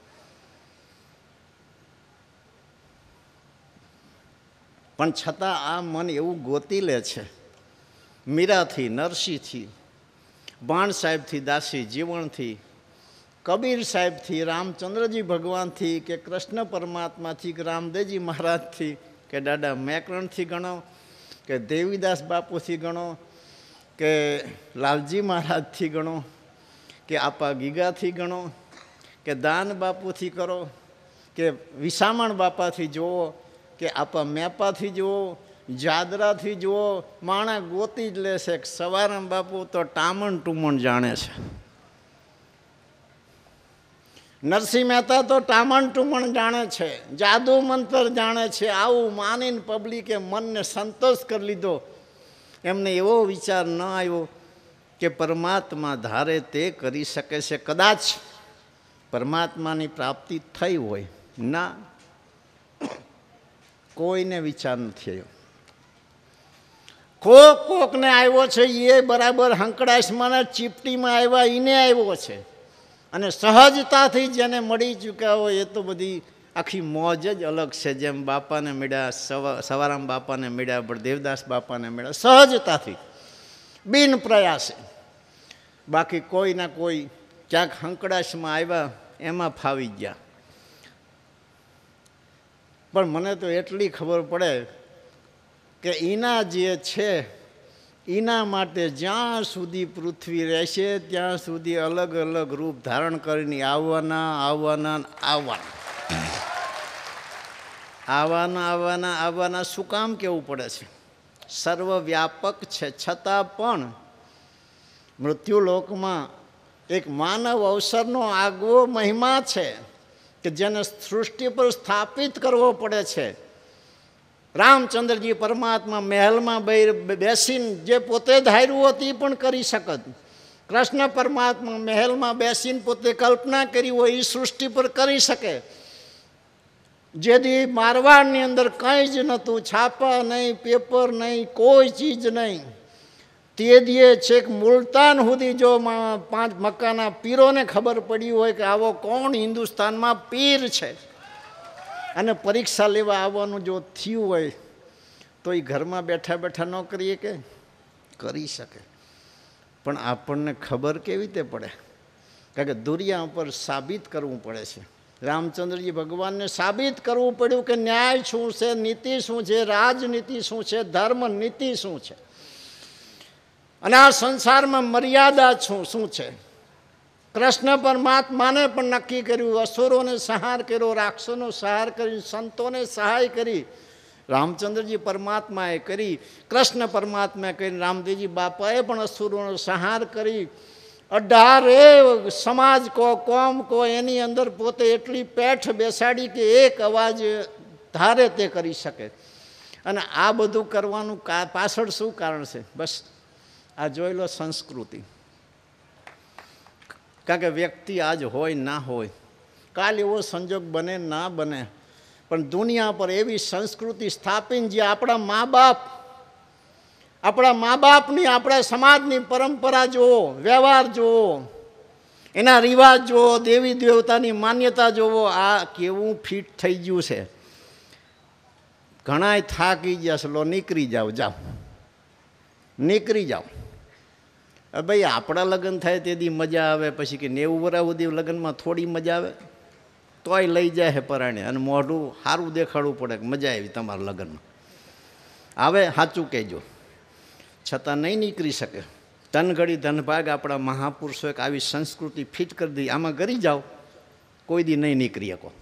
पण छतां आ मन एवं गोती ले छे. मीरा थी, नरसी थी, बाण साहेब थी, दासी जीवण थी, कबीर साहेब थी, रामचंद्रजी भगवान थी, के कृष्ण परमात्मा थी, के रामदेवजी महाराज थी, के दादा मैकरण थी गणो, के देवीदास बापू थी गणो, के लालजी महाराज थी गणो, के आपा गीगा थी गणो, के दान बापू थी करो, के विसामण बापा थी जुओ, के आपा मेपा थी जुओ, जादरा थी जुओ. माणा गोती ज ले छे. सवारम बापू तो टामण टूमण जाने छे. नरसिंह मेहता तो टामण टूमण जाने छे, जादू मंत्र जाने छे. आवुं मानीने पब्लिके मन ने संतोष कर लीधो. एमने एवो विचार न आव्यो के परमात्मा धारे ते करी सके छे. कदाच परमात्मानी प्राप्ति थई होय ना, कोईने विचार नथी आव्यो. कोक ने आव्यो छे ये बराबर हंकड़ासमां चीपटी में आव्या ईने आव्यो छे. अने सहजताथी जेने मळी चूक्या होय ए तो बधी આખી મોજ જ અલગ છે. જેમ બાપાને મળ્યા, સવારામ બાપાને મળ્યા, પણ દેવદાસ બાપાને મળ્યા સહજતાથી, બિન પ્રયાસે. બાકી કોઈના કોઈ ક્યાંક હંકડાશમાં આવ્યા એમાં ફાવી ગયા. પણ મને તો એટલી ખબર પડે કે એના જે છે એના માટે જ્યાં સુધી પૃથ્વી રહેશે ત્યાં સુધી અલગ અલગ રૂપ ધારણ કરીને આવવાના શું કામ કહેવું પડે છે? સર્વવ્યાપક છે, છતાં પણ મૃત્યુલોકમાં એક માનવ અવસરનો આગવો મહિમા છે કે જેને સૃષ્ટિ પર સ્થાપિત કરવો પડે છે. રામચંદ્રજી પરમાત્મા મહેલમાં બેસીને જે પોતે ધાર્યું હતું એ પણ કરી શકત. કૃષ્ણ પરમાત્મા મહેલમાં બેસીને પોતે કલ્પના કરી હોય એ સૃષ્ટિ પર કરી શકે. જેથી મારવાડની અંદર કંઈ જ નહોતું, છાપા નહીં, પેપર નહીં, કોઈ ચીજ નહીં. તે દીએ છેક મુલતાન સુધી જો 5 મક્કાના પીરોને ખબર પડી હોય કે આવો કોણ હિન્દુસ્તાનમાં પીર છે, અને પરીક્ષા લેવા આવવાનું જો થયું હોય તો એ ઘરમાં બેઠા બેઠા ન કરીએ કે કરી શકે. પણ આપણને ખબર કેવી રીતે પડે? કારણ કે દુનિયા ઉપર સાબિત કરવું પડે છે. રામચંદ્રજી ભગવાનને સાબિત કરવું પડ્યું કે ન્યાય શું છે, નીતિ શું છે, રાજનીતિ શું છે, ધર્મ નીતિ શું છે, અને આ સંસારમાં મર્યાદા શું છે. કૃષ્ણ પરમાત્માને પણ નક્કી કર્યું, અસુરોને સંહાર કર્યો, રાક્ષસોનો સંહાર કરી, સંતોને સહાય કરી. રામચંદ્રજી પરમાત્માએ કરી, કૃષ્ણ પરમાત્માએ કરી, રામદેવજી બાપાએ પણ અસુરોનો સંહાર કરી. 18 સમાજ કો, કોમ કો એની અંદર પોતે એટલી પેઠ બેસાડી કે એક અવાજ ધારે તે કરી શકે. અને આ બધું કરવાનું પાછળ શું કારણ છે? બસ આ જોઈ લો સંસ્કૃતિ. કારણ કે વ્યક્તિ આજ હોય ના હોય, કાલ એવો સંજોગ બને ના બને, પણ દુનિયા પર એવી સંસ્કૃતિ સ્થાપીને જે આપણા મા બાપની, આપણા સમાજની પરંપરા જુઓ, વ્યવહાર જુઓ, એના રિવાજ જુઓ, દેવી દેવતાની માન્યતા જુઓ, આ કેવું ફિટ થઈ ગયું છે. ઘણાય થાકી ગયા છે, લો નીકળી જાઓ ભાઈ. આપણા લગ્ન થાય તેથી મજા આવે, પછી કે 90 વર્ષ સુધી લગ્નમાં થોડી મજા આવે, તોય લઈ જાય છે પરાણે, અને મોઢું સારું દેખાડવું પડે કે મજા આવી તમારા લગ્નમાં. હવે સાચું કહેજો, છતાં નહીં નીકળી શકે. ધનઘડી ધનભાગ આપણા મહાપુરુષોએ આવી સંસ્કૃતિ ફિટ કરી દીધી. આમાં કરી જાઓ, કોઈ દી નહીં નીકળી શકો.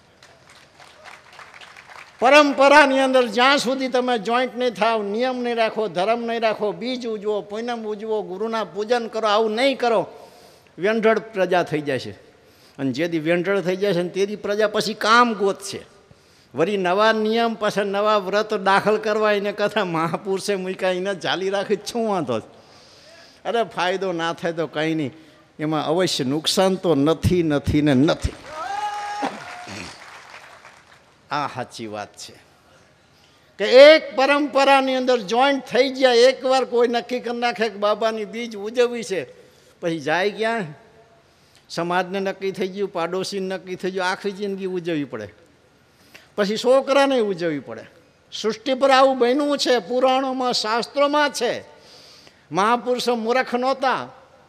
પરંપરાની અંદર જ્યાં સુધી તમે જોઈન્ટ નહીં થાવ, નિયમ નહીં રાખો, ધર્મ નહીં રાખો, બીજ ઉજવો, પૂનમ ઉજવો, ગુરુના પૂજન કરો, આવું નહીં કરો, વ્યંઢળ પ્રજા થઈ જાય છે. અને જેથી વ્યંઢળ થઈ જાય છે ને તેથી પ્રજા પછી કામ ગોતશે. વળી નવા નિયમ, પાછા નવા વ્રત દાખલ કરવા, એને કથા મહાપુરુષે મૂક્યા, એને ચાલી રાખી શું વાંધો? અરે ફાયદો ના થાય તો કંઈ નહીં, એમાં અવશ્ય નુકસાન તો નથી. આ સાચી વાત છે કે એક પરંપરાની અંદર જોઈન્ટ થઈ ગયા. એકવાર કોઈ નક્કી કરી નાખે કે બાબાની બીજ ઉજવવી છે, પછી જાય ક્યાં? સમાજને નક્કી થઈ ગયું, પાડોશીને નક્કી થઈ ગયું, આખી જિંદગી ઉજવવી પડે, પછી છોકરાને ઉજવવી પડે. સૃષ્ટિ પર આવું બન્યું છે, પુરાણોમાં, શાસ્ત્રોમાં છે. મહાપુરુષો મૂર્ખ નહોતા.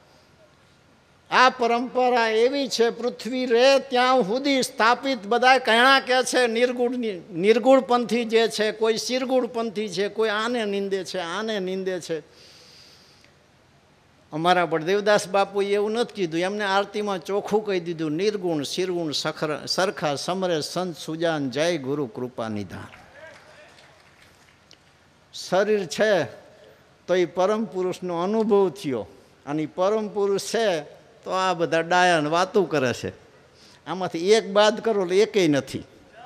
આ પરંપરા એવી છે, પૃથ્વી રહે ત્યાં સુધી સ્થાપિત. બધા કયા કે છે નિર્ગુણ પંથી જે છે, કોઈ શિરગુણ પંથી છે, કોઈ આને નિંદે છે. અમારા પણ દેવદાસ બાપુએ એવું નથી કીધું, એમને આરતીમાં ચોખ્ખું કહી દીધું, નિર્ગુણ શિરગુણ સરખા સમરે સંત સુજાન, જય ગુરુ કૃપા નિધાન. શરીર છે તો એ પરમ પુરુષનો અનુભવ થયો, અને પરમ પુરુષ છે તો આ બધા ડાયાને વાતું કરે છે. આમાંથી એક બાદ કરો એટલે એકેય નથી.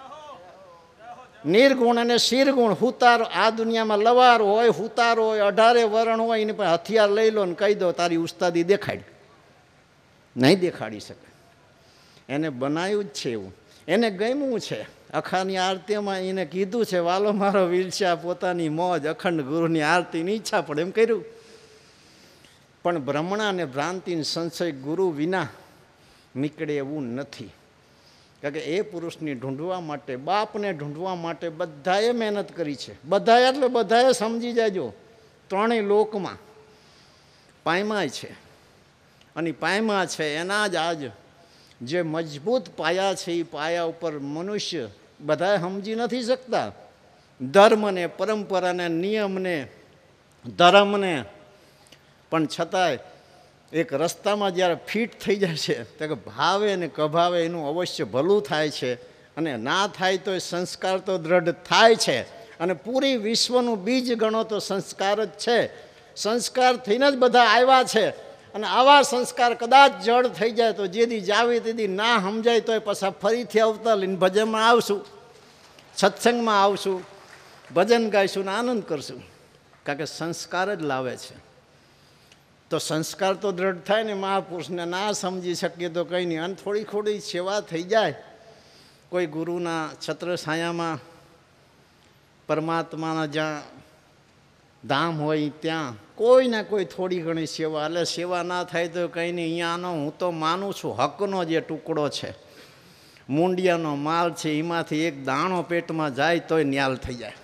નિર્ગુણ અને શિરગુણ, હુતાર, આ દુનિયામાં લવાર હોય, હુતાર હોય, 18 વરણ હોય, એને પણ હથિયાર લઈ લો ને કહી દો તારી ઉસ્તાદી દેખાડ, નહીં દેખાડી શકે. એને બનાવ્યું જ છે એવું, એને ગમ્યું છે. અખાની આરતીમાં એને કીધું છે, વાલો મારો વીરછા પોતાની મોજ, અખંડ ગુરુની આરતીની ઈચ્છા પડે એમ કર્યું. પણ ભ્રમણા અને ભ્રાંતિ સંશય ગુરુ વિના નીકળે એવું નથી. કારણ કે એ પુરુષને ઢૂંઢવા માટે, બાપને ઢૂંઢવા માટે બધાએ મહેનત કરી છે. બધાએ એટલે બધાએ સમજી જાજો, ત્રણેય લોકમાં પાયમાં છે. અને પાયમાં છે એના જ આજ જે મજબૂત પાયા છે એ પાયા ઉપર મનુષ્ય બધાએ સમજી નથી શકતા. ધર્મને, પરંપરાને, નિયમને, ધર્મને, પણ છતાંય એક રસ્તામાં જ્યારે ફિટ થઈ જાય છે તો કે ભાવે ને કભાવે એનું અવશ્ય ભલું થાય છે. અને ના થાય તો એ સંસ્કાર તો દ્રઢ થાય છે. અને પૂરી વિશ્વનું બીજ ગણો તો સંસ્કાર જ છે. સંસ્કાર થઈને જ બધા આવ્યા છે. અને આવા સંસ્કાર કદાચ જડ થઈ જાય તો જેથી જાવી તેથી ના સમજાય તો એ પાછા ફરીથી આવતા લઈને ભજનમાં આવશું, સત્સંગમાં આવશું, ભજન ગાઈશું ને આનંદ કરશું. કારણ કે સંસ્કાર જ લાવે છે. તો સંસ્કાર તો દ્રઢ થાય ને. મહાપુરુષને ના સમજી શકીએ તો કંઈ નહીં. અને થોડી થોડી સેવા થઈ જાય, કોઈ ગુરુના છત્રછાયામાં, પરમાત્માના જ્યાં ધામ હોય ત્યાં કોઈ ના કોઈ થોડી ઘણી સેવા. એટલે સેવા ના થાય તો કંઈ નહીં. અહીંયાનો હું તો માનું છું હકનો જે ટુકડો છે, મૂંડિયાનો માલ છે, એમાંથી એક દાણો પેટમાં જાય તોય ન્યાલ થઈ જાય.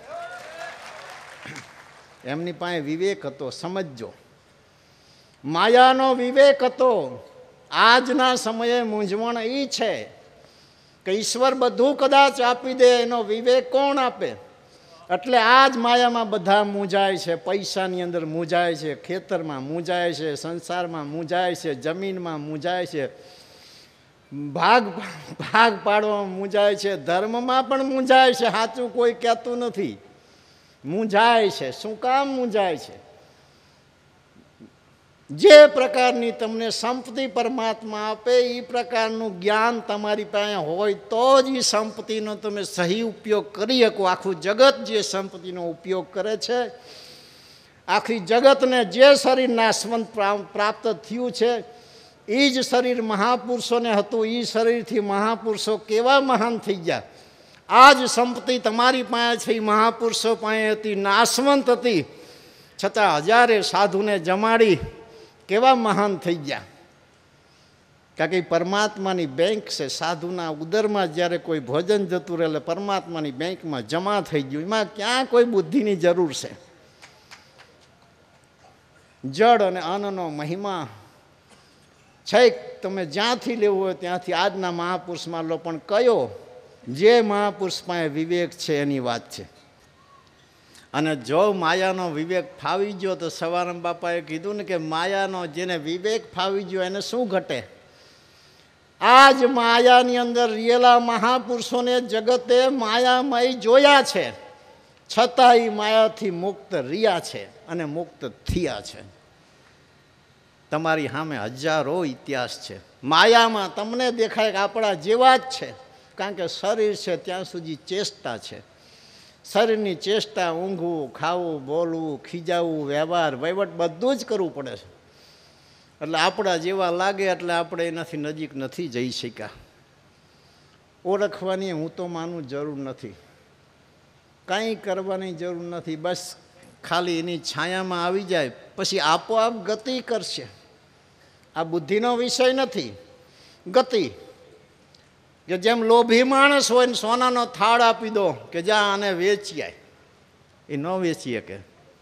એમની પાસે વિવેક હતો, સમજજો. માયાનો વિવેક હતો. આજના સમયે મૂંઝવણ એ છે કે ઈશ્વર બધું કદાચ આપી દે, એનો વિવેક કોણ આપે? એટલે આ જ માયામાં બધા મૂંઝાય છે. પૈસાની અંદર મૂંઝાય છે, ખેતરમાં મૂંઝાય છે, સંસારમાં મૂંઝાય છે, જમીનમાં મૂંઝાય છે, ભાગ પાડવામાં મૂંઝાય છે, ધર્મમાં પણ મૂંઝાય છે. સાચું કોઈ કહેતું નથી. મૂંઝાય છે. શું કામ મૂંઝાય છે? જે પ્રકારની તમને સંપત્તિ પરમાત્મા આપે એ પ્રકારનું જ્ઞાન તમારી પાસે હોય તો જ એ સંપત્તિનો તમે સહી ઉપયોગ કરી શકો. આખું જગત જે સંપત્તિનો ઉપયોગ કરે છે, આખી જગતને જે શરીર નાશવંત પ્રાપ્ત થયું છે એ જ શરીર મહાપુરુષોને હતું. એ શરીરથી મહાપુરુષો કેવા મહાન થઈ ગયા. આ જ સંપત્તિ તમારી પાસે છે એ મહાપુરુષો પાસે હતી, નાશવંત હતી. છતાં હજારે સાધુને જમાડી કેવા મહાન થઈ ગયા. કારણ કે પરમાત્માની બેંક છે. સાધુના ઉદરમાં જ્યારે કોઈ ભોજન જતું રહે એટલે પરમાત્માની બેંકમાં જમા થઈ ગયું. એમાં ક્યાં કોઈ બુદ્ધિની જરૂર છે? જળ અને અન્નનો મહિમા છેક તમે જ્યાંથી લેવું હોય ત્યાંથી આજના મહાપુરુષમાં લો. પણ કયો? જે મહાપુરુષ પાસે વિવેક છે એની વાત છે. અને જો માયાનો વિવેક ફાવી ગયો તો સવારામ બાપાએ કીધું ને કે માયાનો જેને વિવેક ફાવી ગયો એને શું ઘટે? આ જ માયાની અંદર રિયેલા મહાપુરુષોને જગતે માયામય જોયા છે, છતાં એ માયાથી મુક્ત રહ્યા છે અને મુક્ત થયા છે. તમારી સામે હજારો ઇતિહાસ છે. માયામાં તમને દેખાય કે આપણા જેવા જ છે. કારણ કે શરીર છે ત્યાં સુધી ચેષ્ટા છે. શરીરની ચેષ્ટા, ઊંઘવું, ખાવું, બોલવું, ખીજાવું, વ્યવહાર, વહીવટ બધું જ કરવું પડે છે. એટલે આપણા જેવા લાગે એટલે આપણે એનાથી નજીક નથી જઈ શક્યા. ઓળખવાની હું તો માનું જરૂર નથી, કાંઈ કરવાની જરૂર નથી. બસ ખાલી એની છાયામાં આવી જાય પછી આપોઆપ ગતિ કરશે. આ બુદ્ધિનો વિષય નથી. ગતિ કે જેમ લોભી માણસ હોય ને સોનાનો થાળ આપી દો કે જ્યાં આને વેચી આય, એ ન વેચી શકે.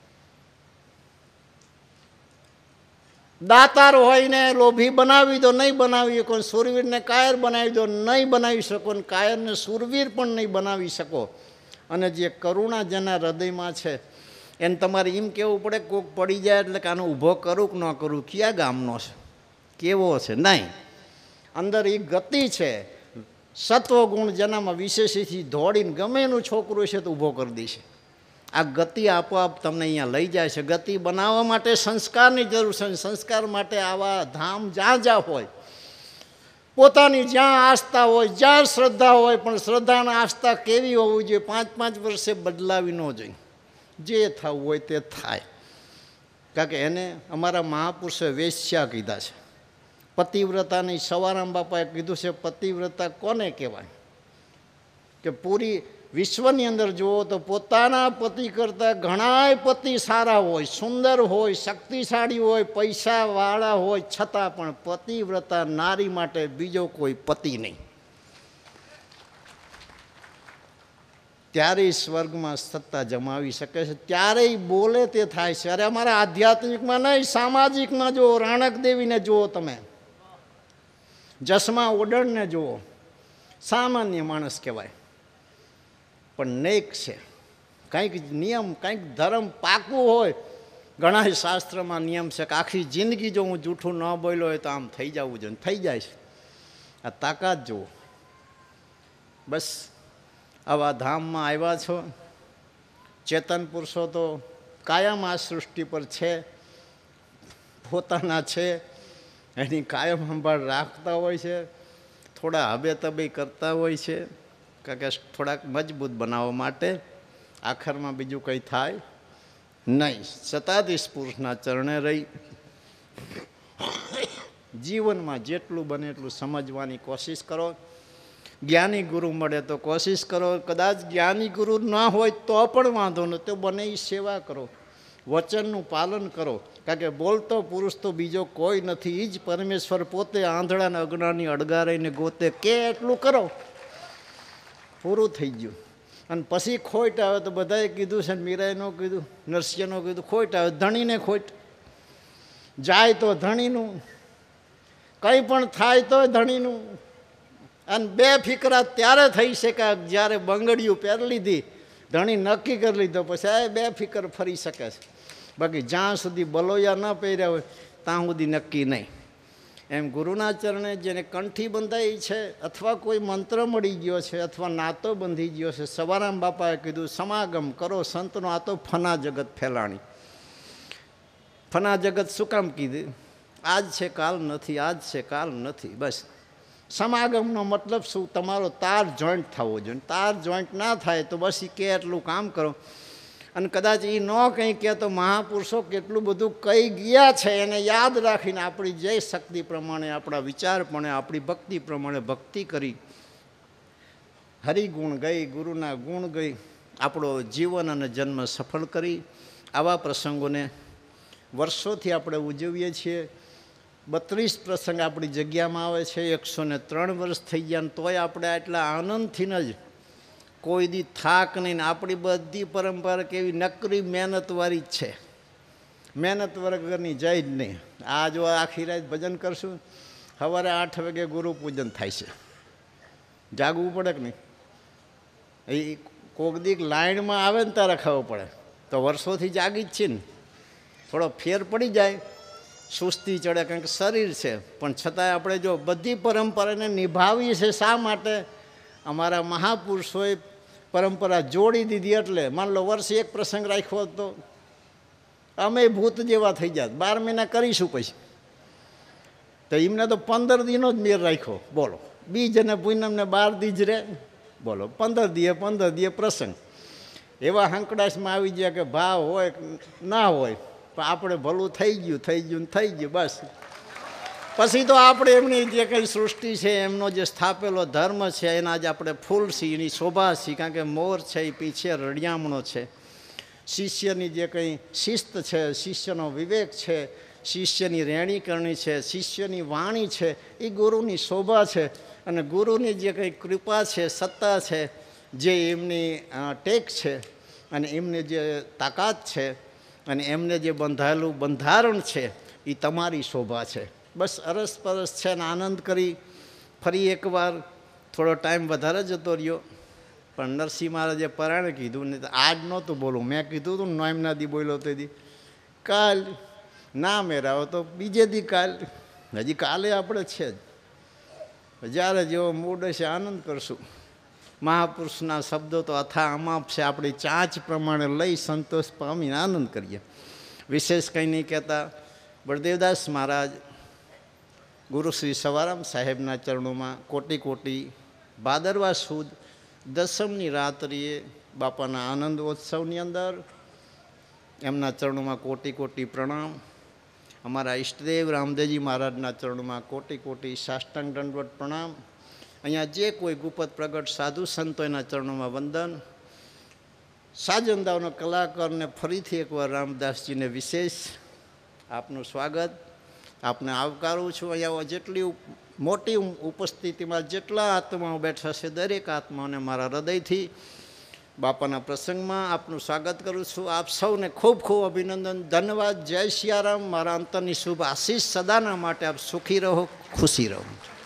દાતાર હોય ને લોભી બનાવી દો, નહીં બનાવી શકો. સુરવીરને કાયર બનાવી દો, નહીં બનાવી શકો. ને કાયરને સુરવીર પણ નહીં બનાવી શકો. અને જે કરુણા જેના હૃદયમાં છે એને તમારે એમ કહેવું પડે કોક પડી જાય એટલે કે આનો ઊભો કરું કે ન કરું, કયા ગામનો છે, કેવો છે? નહીં, અંદર એ ગતિ છે. સત્વગુણ જેનામાં વિશેષથી દોડીને ગમે એનું છોકરું છે તો ઊભો કરી દેશે. આ ગતિ આપોઆપ તમને અહીંયા લઈ જાય છે. ગતિ બનાવવા માટે સંસ્કારની જરૂર છે. સંસ્કાર માટે આવા ધામ જ્યાં જ્યાં હોય, પોતાની જ્યાં આસ્થા હોય, જ્યાં શ્રદ્ધા હોય, પણ શ્રદ્ધાની આસ્થા કેવી હોવી જોઈએ? 5-5 વર્ષે બદલાવી ન જોઈએ. જે થવું હોય તે થાય. કારણ કે એને અમારા મહાપુરુષે વેશ્યા કીધા છે. પતિવ્રતાની સવારામ બાપાએ કીધું છે પતિવ્રતા કોને કહેવાય? કે પૂરી વિશ્વની અંદર જુઓ તો પોતાના પતિ કરતાં ઘણાય પતિ સારા હોય, સુંદર હોય, શક્તિશાળી હોય, પૈસાવાળા હોય, છતાં પણ પતિવ્રતા નારી માટે બીજો કોઈ પતિ નહીં. ત્યારે સ્વર્ગમાં સત્તા જમાવી શકે છે, ત્યારે બોલે તે થાય છે. અરે અમારા આધ્યાત્મિકમાં નહીં, સામાજિકમાં જુઓ, રાણક દેવીને જુઓ, તમે જસમા ઓડણને જુઓ, સામાન્ય માણસ કહેવાય પણ નેક છે. કંઈક નિયમ, કંઈક ધર્મ પાકવું હોય, ઘણા શાસ્ત્રમાં નિયમ છે કે આખી જિંદગી જો હું જૂઠું ન બોલ્યો હોય તો આમ થઈ જવું જોઈએ, થઈ જાય છે. આ તાકાત જુઓ. બસ આવા ધામમાં આવ્યા છો. ચેતન પુરુષો તો કાયમ આ સૃષ્ટિ પર છે, પોતાના છે, એની કાયમ સંભાળ રાખતા હોય છે, થોડા હબે તબે કરતા હોય છે, કારણ કે થોડાક મજબૂત બનાવવા માટે. આખરમાં બીજું કંઈ થાય નહીં. સતાધીશ પુરુષના ચરણે રહી જીવનમાં જેટલું બને એટલું સમજવાની કોશિશ કરો. જ્ઞાની ગુરુ મળે તો કોશિશ કરો. કદાચ જ્ઞાની ગુરુ ના હોય તો પણ વાંધો ન, તો બને એ સેવા કરો, વચનનું પાલન કરો. કારણ કે બોલતો પુરુષ તો બીજો કોઈ નથી, એ જ પરમેશ્વર પોતે. આંધળાને અજ્ઞાની અડગારીને ગોતે કે એટલું કરો, પૂરું થઈ ગયું. અને પછી ખોટ આવે તો બધાએ કીધું છે, મીરાએ ન કીધું, નરસિંહનો કીધું, ખોટ આવે ધણીને ખોટ જાય તો ધણીનું, કંઈ પણ થાય તો ધણીનું. અને બે ફિકરા ત્યારે થઈ શકે જ્યારે બંગડીયું પહેરી લીધી, ધણી નક્કી કરી લીધો, પછી આ બે ફિકર ફરી શકે છે. બાકી જ્યાં સુધી બલોયા ન પહેર્યા હોય ત્યાં સુધી નક્કી નહીં. એમ ગુરુના ચરણે જેને કંઠી બંધાઈ છે, અથવા કોઈ મંત્ર મળી ગયો છે, અથવા નાતો બંધી ગયો છે, સવારામ બાપાએ કીધું સમાગમ કરો સંતનો. આ તો ફના જગત ફેલાણી. ફના જગત શું કામ કીધું? આજ છે કાલ નથી, આજ છે કાલ નથી. બસ સમાગમનો મતલબ શું? તમારો તાર જોઈન્ટ થવો જોઈએ. તાર જોઈન્ટ ના થાય તો બસ એ કે એટલું કામ કરો. અને કદાચ એ ન કંઈ કહે તો મહાપુરુષો કેટલું બધું કહી ગયા છે એને યાદ રાખીને આપણી જય શક્તિ પ્રમાણે, આપણા વિચાર પ્રમાણે, આપણી ભક્તિ પ્રમાણે ભક્તિ કરી, હરિગુણ ગઈ, ગુરુના ગુણ ગઈ, આપણો જીવન અને જન્મ સફળ કરી. આવા પ્રસંગોને વર્ષોથી આપણે ઉજવીએ છીએ. 32 પ્રસંગ આપણી જગ્યામાં આવે છે. 103 વર્ષ થઈ ગયા, તોય આપણે આટલા આનંદથી જ કોઈ દી થાક નહીં. ને આપણી બધી પરંપરા કેવી નકરી મહેનતવાળી જ છે, મહેનત વગરની જાય જ નહીં. આ જો આખી રાત ભજન કરશું, સવારે 8 વાગે ગુરુ પૂજન થાય છે, જાગવું પડે કે નહીં? એ કોક દીક લાઈનમાં આવે ને ત્યારે ખબર પડે. તો વર્ષોથી જાગી જ છે ને, થોડો ફેર પડી જાય, સુસ્તી ચડે, કારણ કે શરીર છે. પણ છતાંય આપણે જો બધી પરંપરાને નિભાવીએ છે. શા માટે? અમારા મહાપુરુષોએ પરંપરા જોડી દીધી. એટલે માન લો વર્ષે એક પ્રસંગ રાખ્યો તો અમે ભૂત જેવા થઈ જાત. 12 મહિના કરીશું પછી તો એમને તો 15 દિનો જ મેર રાખ્યો. બોલો, બીજ અને પૂનમને 12 દી જ રહે. બોલો, 15 દીએ પ્રસંગ. એવા હંકડાશમાં આવી ગયા કે ભાવ હોય ના હોય, પણ આપણે ભલું થઈ ગયું. બસ પછી તો આપણે એમની જે કંઈ સૃષ્ટિ છે, એમનો જે સ્થાપેલો ધર્મ છે, એના જ આપણે ફૂલ છીએ, એની શોભા છીએ. કારણ કે મોર છે એ પીછે રળિયામણો છે. શિષ્યની જે કંઈ શિસ્ત છે, શિષ્યનો વિવેક છે, શિષ્યની રહેણી કરણી છે, શિષ્યની વાણી છે, એ ગુરુની શોભા છે. અને ગુરુની જે કંઈ કૃપા છે, સત્તા છે, જે એમની ટેક છે, અને એમને જે તાકાત છે, અને એમને જે બંધાયેલું બંધારણ છે, એ તમારી શોભા છે. બસ અરસપરસ છે ને આનંદ કરી. ફરી એકવાર થોડો ટાઈમ વધારે જતો રહ્યો, પણ નરસિંહ મહારાજે પરાણે કીધું ને આજ નહોતું બોલું. મેં કીધું હતું નોમના દી બોલ્યો તે દી, કાલ ના મેરાવો તો બીજે દી કાલ. હજી કાલે આપણે છે જ. જ્યારે જેવો મૂડ હશે આનંદ કરશું. મહાપુરુષના શબ્દો તો અથા અમાપ છે. આપણી ચાંચ પ્રમાણે લઈ સંતોષ પામીને આનંદ કરીએ. વિશેષ કંઈ નહીં કહેતા. બળદેવદાસ મહારાજ ગુરુ શ્રી સવારામ સાહેબના ચરણોમાં કોટી કોટી ભાદરવા સુદ 10મની રાત્રિએ બાપાના આનંદોત્સવની અંદર એમના ચરણોમાં કોટી કોટી પ્રણામ. અમારા ઈષ્ટદેવ રામદેવજી મહારાજના ચરણોમાં કોટી કોટી સાષ્ટાંગ દંડવત પ્રણામ. અહીંયા જે કોઈ ગુપત પ્રગટ સાધુ સંતો એના ચરણોમાં વંદન. સાજંદાઓનો કલાકારને ફરીથી એકવાર રામદાસજીને વિશેષ આપનું સ્વાગત. આપને આવકારું છું. અહીંયા જેટલી મોટી ઉપસ્થિતિમાં જેટલા આત્માઓ બેઠા છે, દરેક આત્માઓને મારા હૃદયથી બાપાના પ્રસંગમાં આપનું સ્વાગત કરું છું. આપ સૌને ખૂબ ખૂબ અભિનંદન, ધન્યવાદ. જય સિયારામ. મારા અંતરની શુભ આશીષ સદાના માટે. આપ સુખી રહો, ખુશી રહો.